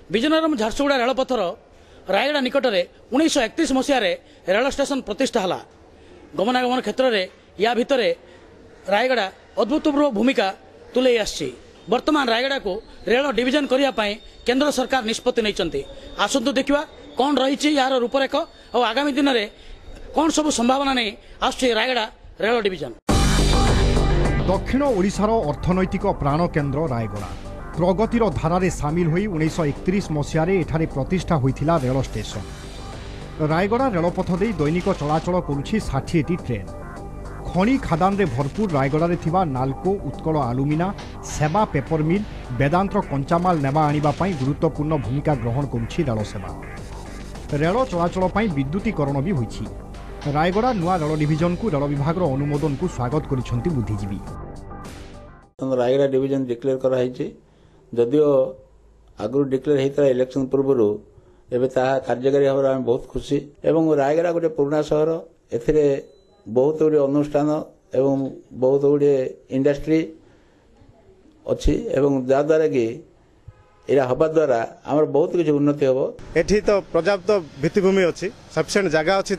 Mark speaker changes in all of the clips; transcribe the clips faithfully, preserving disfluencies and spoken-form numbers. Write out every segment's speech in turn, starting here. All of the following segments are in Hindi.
Speaker 1: विजयनगरम झारसुगुड़ा रेलपथर रायगड़ा निकट में उन्नीस एकतीस मसीह रेल स्टेशन प्रतिष्ठा है। गमनागमन क्षेत्र में या भितर रायगड़ा अभूतपूर्व भूमिका तुले आसी। वर्तमान रायगड़ा को रेल डिविजन करने केंद्र सरकार निष्पत्ति नहीं। आसतु देखा कौन रही यार रूपरेख और आगामी दिन में कौन सब संभावना नहीं आस रायगड़ा रेल डिविजन।
Speaker 2: दक्षिण ओडिशार अर्थनैतिक प्राण केन्द्र रायगड़ा प्रगतिर धारारे सामिल होई उन्नीस एकतीस मसीह एठारे प्रतिष्ठा होइथिला रेल स्टेशन। रायगड़ा रेलपथ दे दैनिक चलाचल करुछि षाठिएटी ट्रेन। खनि खादान रे भरपूर रायगड़ा थिबा नाल्को, उत्कल आलुमिना, सेवा पेपर मिल, वेदांतर कंचामाल नेबा आनिबा पई गुरुत्वपूर्ण भूमिका ग्रहण करुछि रेल सेवा। रेल चलाचल पई विद्युतीकरण भी होइछि। रायगड़ा नुआ रेल डिविजन को रेल विभाग अनुमोदन को स्वागत करिसेंति बुद्धिजीवी।
Speaker 3: रायगड़ा डिविजन डिक्लेयर करा हिछि। जदिओ आगु डिक्लेयर होता इलेक्शन पूर्व एवं कार्यकारी भाव में बहुत खुशी। एवं रायगड़ा गोटे पुराना सहर एथिरे बहुत गुड़े अनुष्ठान एवं बहुत गुड़े इंडस्ट्री अच्छी एवं जद्वारा कि यह हवा द्वारा आमर बहुत किसी उन्नति हम।
Speaker 4: एठी तो पर्याप्त भित्तिभूमि अच्छी, सफिशिएंट जगह अच्छी।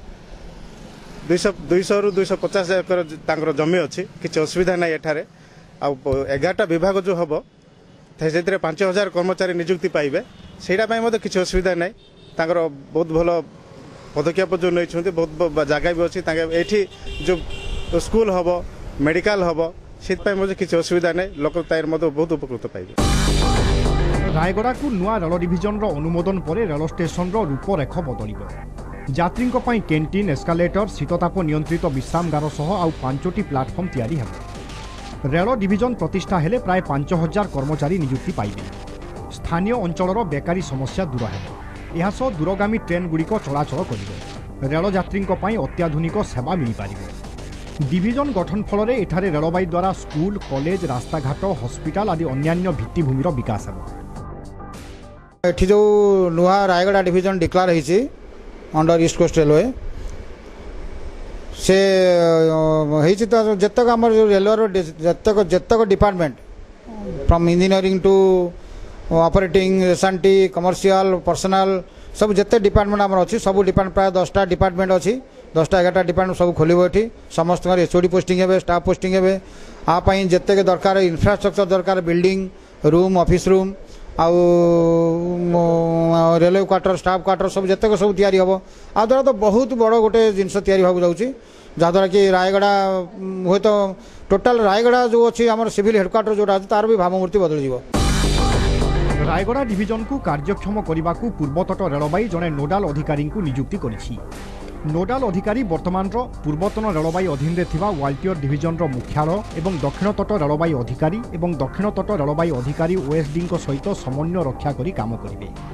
Speaker 4: दुईश दुईश रु दुईश पचास एकर जमी अच्छी, किसी असुविधा ना एठारे। एगारटा विभाग जो हम से पांच हजार कर्मचारी निजुक्ति पाइबे, सेटा किसी असुविधा ना। बहुत भल पदक्षेप जो नहीं, बहुत जगह भी अच्छी। एठी जो स्कूल हम, मेडिकल हम, से किसी असुविधा ना। लोक बहुत उपकृत पाइबे।
Speaker 2: रायगड़ा को नुआ रेल डिविजन अनुमोदन पर रेल स्टेशन रूपरेख बदलिब। यात्री कैंटीन, एस्कालेटर, शीतताप नियंत्रित विश्रामगार सह आउ पांचटी प्लाटफर्म तैयारी हेब। रेल डिविजन प्रतिष्ठा हेले प्राय पांच हजार कर्मचारी नियुक्ति पाइबे। स्थानीय अंचलर बेकारी समस्या दूर हेब। यह सह दूरगामी ट्रेन गुड़िक चलाचल करिबे। रेल यात्री अत्याधुनिक सेवा मिल पारिबो। डिविजन गठन फल एठारे रेलवाई द्वारा स्कूल, कॉलेज, रास्ताघाट, हॉस्पिटल आदि अन्यान्य भित्तिभूमिर विकास हेब।
Speaker 5: एठी जो नुआ रायगड़ा डिविजन डिक्लेयर होईछि अंडर ईस्ट कोस्ट रेलवे से होईछि तो जतक हमर रेलवे जतक जतक department from engineering to operating, SNT, commercial, personnel सब जते डिपार्टमेंट हमर अछि सब डिपार्टमेंट प्राय दसटा डिपार्टमेंट अछि। दसटा एगारटा डिपार्टमेंट सब खोलिबो। एठी समस्त एचओडी पोस्टिंग हेबे, स्टाफ पोस्टिंग हेबे। आ पई जते दरकार इंफ्रास्ट्रक्चर दरकार, बिल्डिंग, रूम, ऑफिस रूम आउ रेलवे क्वार्टर, स्टाफ क्वार्टर सब जतक सब तैयारी हम। आ द्वारा तो बहुत बड़ गोटे जिनस तैयारी होगा जाऊँगी, जहाँद्वारा कि रायगड़ा हुए तो टोटाल रायगड़ा जो अच्छी आम सिविल हेडक्वार्टर जोटा अच्छी तार भी भावमूर्ति बदल जीव।
Speaker 2: रायगड़ा डिविजन को कार्यक्षम करने को पूर्वतट रेलवाई जड़े नोडाल अधिकारी को नियुक्ति करिछि। नोडाल अधिकारी वर्तमान पूर्वतन रेलवाई अधीन रे थिबा वाल्टियर डिविजन रो मुख्यालय एवं दक्षिण तट रेलवाई अधिकारी एवं दक्षिण तट रेलवाई अधिकारी ओएसडी सहित समन्वय रक्षा करी काम करिवे।